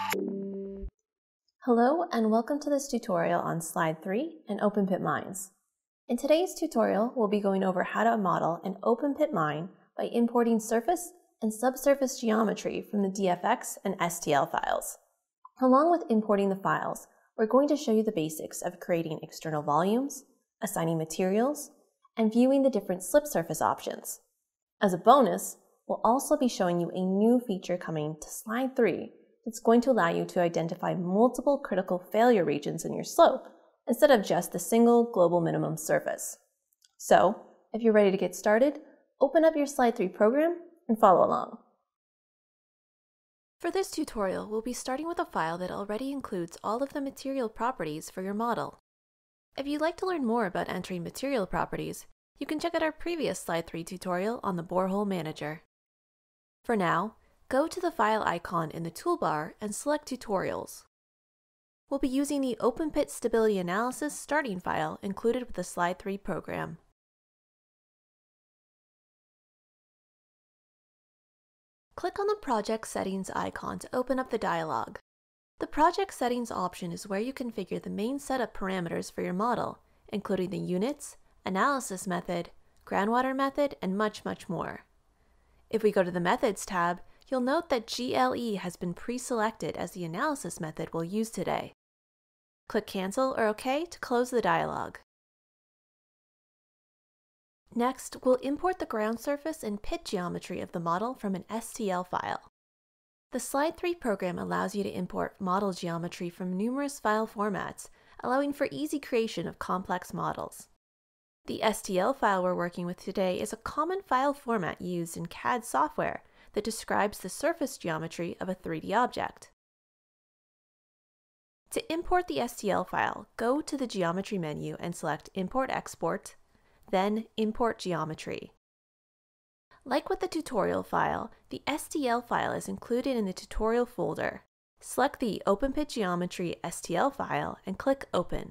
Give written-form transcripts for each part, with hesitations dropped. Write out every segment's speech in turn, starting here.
Hello and welcome to this tutorial on Slide 3 and open pit mines. In today's tutorial, we'll be going over how to model an open pit mine by importing surface and subsurface geometry from the DFX and STL files. Along with importing the files, we're going to show you the basics of creating external volumes, assigning materials, and viewing the different slip surface options. As a bonus, we'll also be showing you a new feature coming to Slide 3 that's going to allow you to identify multiple critical failure regions in your slope instead of just the single global minimum surface. So, if you're ready to get started, open up your Slide 3 program and follow along. For this tutorial, we'll be starting with a file that already includes all of the material properties for your model. If you'd like to learn more about entering material properties, you can check out our previous Slide 3 tutorial on the Borehole Manager. For now, go to the file icon in the toolbar and select Tutorials. We'll be using the Open Pit Stability Analysis starting file included with the Slide 3 program. Click on the Project Settings icon to open up the dialog. The Project Settings option is where you configure the main setup parameters for your model, including the units, analysis method, groundwater method, and much more. If we go to the Methods tab, you'll note that GLE has been pre-selected as the analysis method we'll use today. Click Cancel or OK to close the dialog. Next, we'll import the ground surface and pit geometry of the model from an STL file. The Slide 3 program allows you to import model geometry from numerous file formats, allowing for easy creation of complex models. The STL file we're working with today is a common file format used in CAD software that describes the surface geometry of a 3D object. To import the STL file, go to the Geometry menu and select Import Export, then Import Geometry. Like with the tutorial file, the STL file is included in the tutorial folder. Select the Open Pit Geometry STL file and click Open.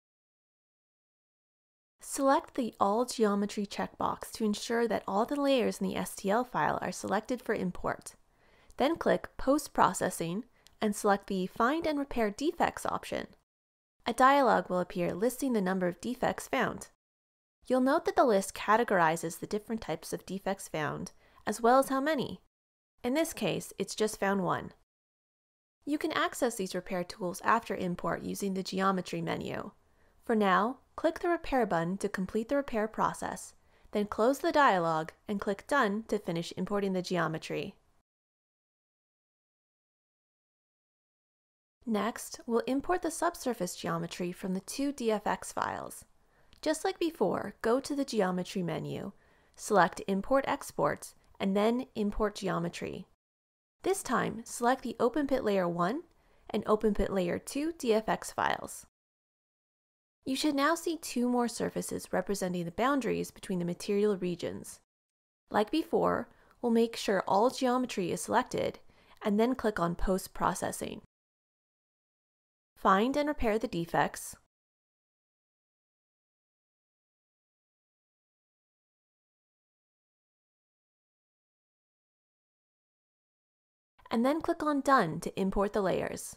Select the All Geometry checkbox to ensure that all the layers in the STL file are selected for import. Then click Post-Processing and select the Find and Repair Defects option. A dialog will appear listing the number of defects found. You'll note that the list categorizes the different types of defects found, as well as how many. In this case, it's just found one. You can access these repair tools after import using the Geometry menu. For now, click the Repair button to complete the repair process, then close the dialog and click Done to finish importing the geometry. Next, we'll import the subsurface geometry from the two DFX files. Just like before, go to the Geometry menu, select Import Exports, and then Import Geometry. This time, select the Open Pit Layer 1 and Open Pit Layer 2 DFX files. You should now see two more surfaces representing the boundaries between the material regions. Like before, we'll make sure all geometry is selected, and then click on Post-Processing. Find and repair the defects, and then click on Done to import the layers.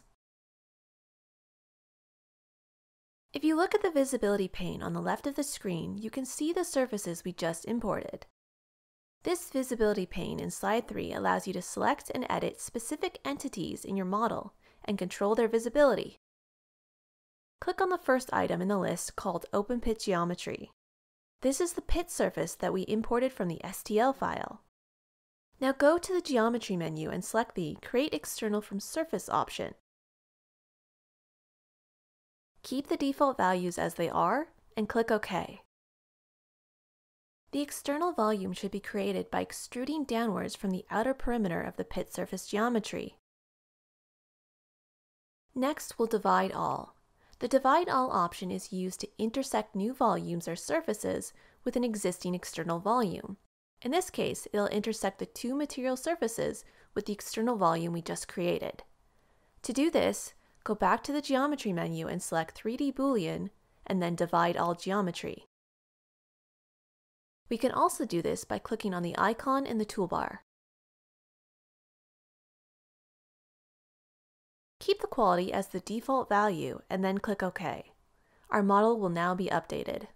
If you look at the visibility pane on the left of the screen, you can see the surfaces we just imported. This visibility pane in Slide 3 allows you to select and edit specific entities in your model and control their visibility. Click on the first item in the list called Open Pit Geometry. This is the pit surface that we imported from the STL file. Now go to the Geometry menu and select the Create External from Surface option. Keep the default values as they are and click OK. The external volume should be created by extruding downwards from the outer perimeter of the pit surface geometry. Next, we'll divide all. The Divide All option is used to intersect new volumes or surfaces with an existing external volume. In this case, it'll intersect the two material surfaces with the external volume we just created. To do this, go back to the Geometry menu and select 3D Boolean, and then Divide All Geometry. We can also do this by clicking on the icon in the toolbar. keep the quality as the default value and then click OK. Our model will now be updated.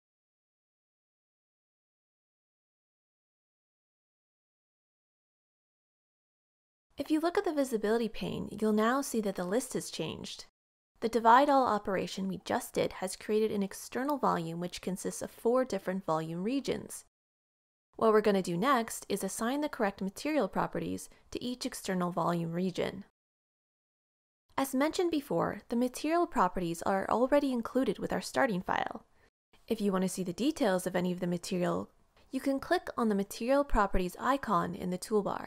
If you look at the visibility pane, you'll now see that the list has changed. The divide all operation we just did has created an external volume which consists of 4 different volume regions. What we're going to do next is assign the correct material properties to each external volume region. As mentioned before, the material properties are already included with our starting file. If you want to see the details of any of the material, you can click on the Material Properties icon in the toolbar.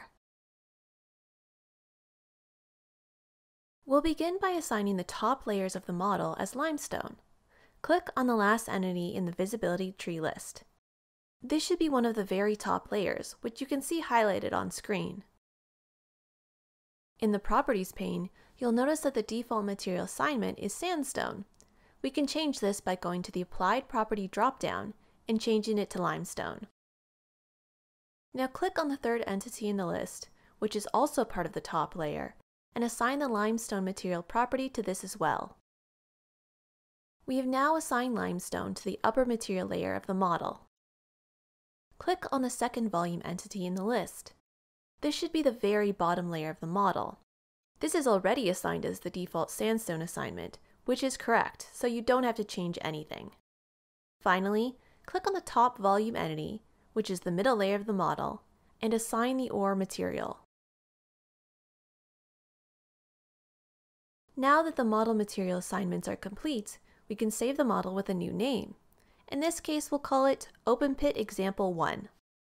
We'll begin by assigning the top layers of the model as limestone. Click on the last entity in the visibility tree list. This should be one of the very top layers, which you can see highlighted on screen. In the Properties pane, you'll notice that the default material assignment is sandstone. We can change this by going to the Applied Property dropdown and changing it to limestone. Now click on the third entity in the list, which is also part of the top layer, and assign the limestone material property to this as well. We have now assigned limestone to the upper material layer of the model. Click on the second volume entity in the list. This should be the very bottom layer of the model. This is already assigned as the default sandstone assignment, which is correct, so you don't have to change anything. Finally, click on the top volume entity, which is the middle layer of the model, and assign the ore material. Now that the model material assignments are complete, we can save the model with a new name. In this case, we'll call it Open Pit Example 1.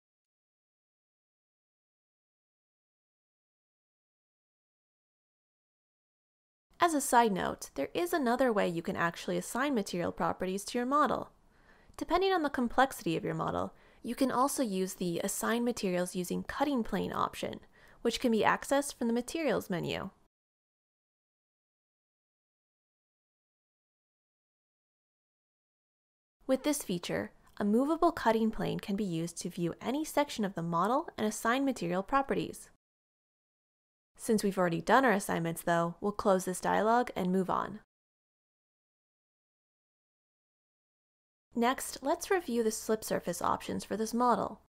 As a side note, there is another way you can actually assign material properties to your model. Depending on the complexity of your model, you can also use the Assign Materials Using Cutting Plane option, which can be accessed from the Materials menu. With this feature, a movable cutting plane can be used to view any section of the model and assign material properties. Since we've already done our assignments though, we'll close this dialog and move on. Next, let's review the slip surface options for this model.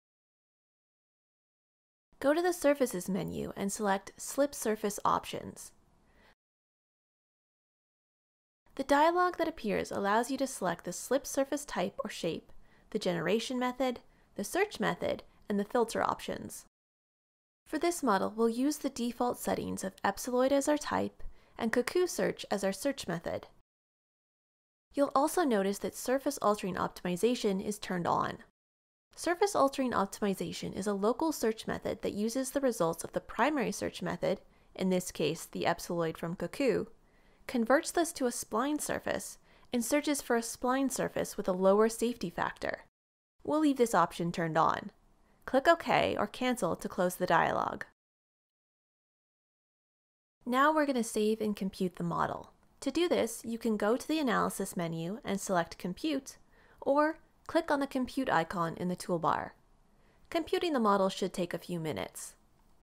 Go to the Surfaces menu and select Slip Surface Options. The dialog that appears allows you to select the slip surface type or shape, the generation method, the search method, and the filter options. For this model, we'll use the default settings of Epsiloid as our type and Cuckoo Search as our search method. You'll also notice that Surface Altering Optimization is turned on. Surface Altering Optimization is a local search method that uses the results of the primary search method, in this case the Epsiloid from Cuckoo, converts this to a spline surface, and searches for a spline surface with a lower safety factor. We'll leave this option turned on. Click OK or Cancel to close the dialog. Now we're going to save and compute the model. To do this, you can go to the Analysis menu and select Compute, or click on the Compute icon in the toolbar. Computing the model should take a few minutes.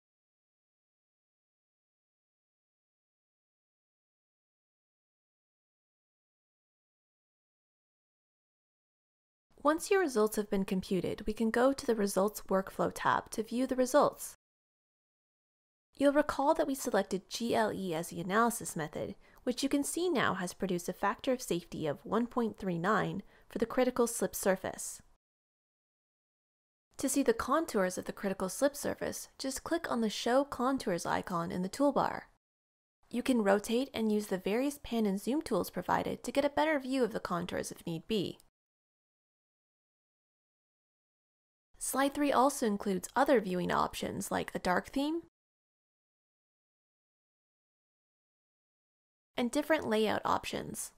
Once your results have been computed, we can go to the Results Workflow tab to view the results. You'll recall that we selected GLE as the analysis method, which you can see now has produced a factor of safety of 1.39 for the critical slip surface. To see the contours of the critical slip surface, just click on the Show Contours icon in the toolbar. You can rotate and use the various pan and zoom tools provided to get a better view of the contours if need be. Slide 3 also includes other viewing options like a dark theme and different layout options.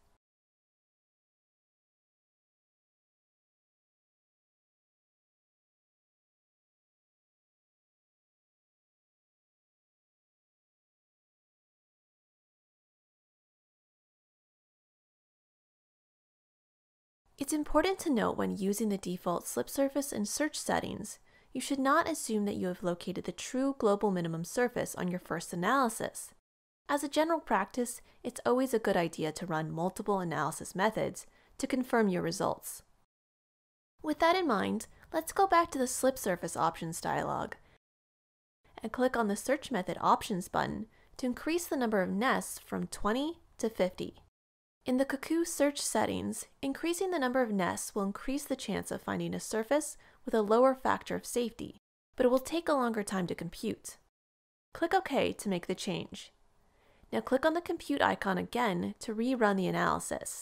It's important to note when using the default slip surface and search settings, you should not assume that you have located the true global minimum surface on your first analysis. As a general practice, it's always a good idea to run multiple analysis methods to confirm your results. With that in mind, let's go back to the Slip Surface Options dialog and click on the Search Method Options button to increase the number of nests from 20 to 50. In the Cuckoo search settings, increasing the number of nests will increase the chance of finding a surface with a lower factor of safety, but it will take a longer time to compute. Click OK to make the change. Now click on the Compute icon again to rerun the analysis.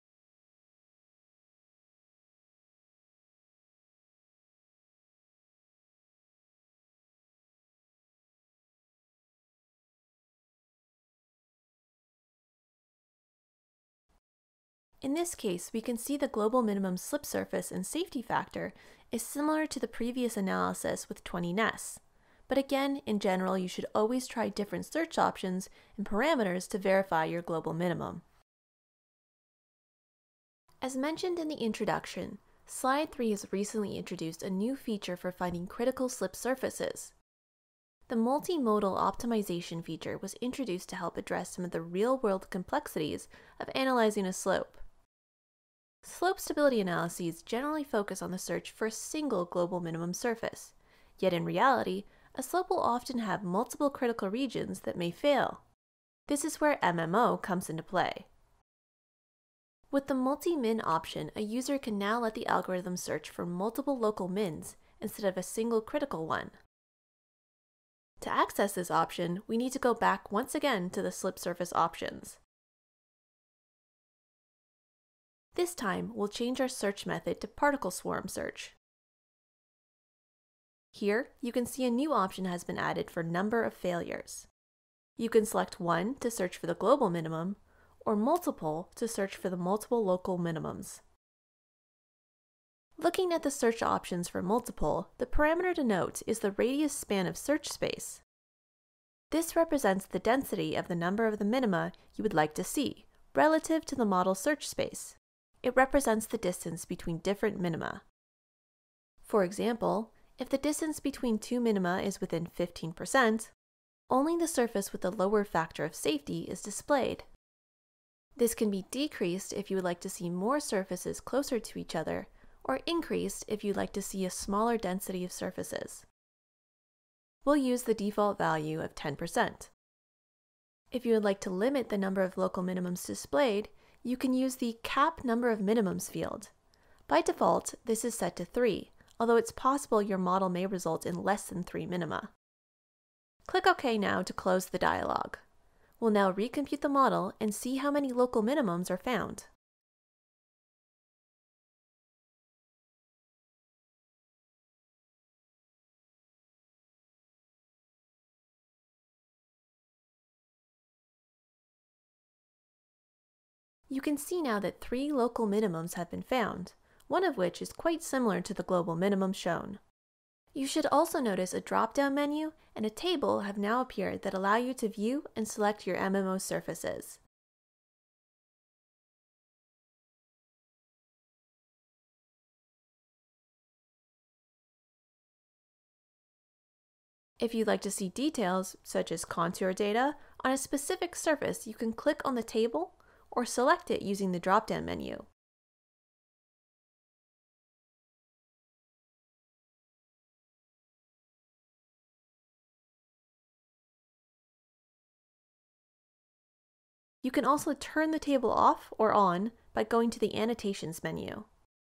In this case, we can see the global minimum slip surface and safety factor is similar to the previous analysis with 20 nests. But again, in general, you should always try different search options and parameters to verify your global minimum. As mentioned in the introduction, Slide 3 has recently introduced a new feature for finding critical slip surfaces. The multi-modal optimization feature was introduced to help address some of the real-world complexities of analyzing a slope. Slope stability analyses generally focus on the search for a single global minimum surface, yet in reality, a slope will often have multiple critical regions that may fail. This is where MMO comes into play. With the multi-min option, a user can now let the algorithm search for multiple local mins instead of a single critical one. To access this option, we need to go back once again to the slip surface options. This time, we'll change our search method to particle swarm search. Here, you can see a new option has been added for number of failures. You can select 1 to search for the global minimum, or multiple to search for the multiple local minimums. Looking at the search options for multiple, the parameter to note is the radius span of search space. This represents the density of the number of the minima you would like to see, relative to the model search space. It represents the distance between different minima. For example, if the distance between two minima is within 15%, only the surface with the lower factor of safety is displayed. This can be decreased if you would like to see more surfaces closer to each other, or increased if you'd like to see a smaller density of surfaces. We'll use the default value of 10%. If you would like to limit the number of local minimums displayed, you can use the Cap Number of Minimums field. By default, this is set to 3, although it's possible your model may result in less than 3 minima. Click OK now to close the dialog. We'll now recompute the model and see how many local minimums are found. You can see now that 3 local minimums have been found, one of which is quite similar to the global minimum shown. You should also notice a drop-down menu and a table have now appeared that allow you to view and select your MMO surfaces. If you'd like to see details, such as contour data, on a specific surface, you can click on the table or select it using the drop-down menu. You can also turn the table off or on by going to the Annotations menu.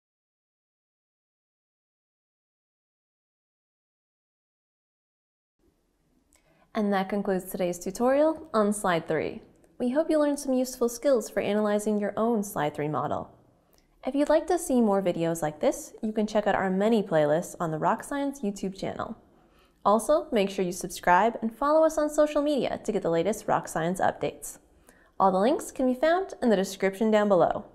And that concludes today's tutorial on Slide 3. We hope you learned some useful skills for analyzing your own Slide 3 model. If you'd like to see more videos like this, you can check out our many playlists on the Rocscience YouTube channel. Also, make sure you subscribe and follow us on social media to get the latest Rocscience updates. All the links can be found in the description down below.